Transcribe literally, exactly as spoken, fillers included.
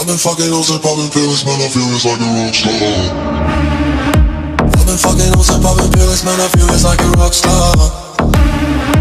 I've been fucking hoes and popping pills, man, I feel it's like a rock star. I've been fucking hoes and popping pills, man, I feel it's like a rock star.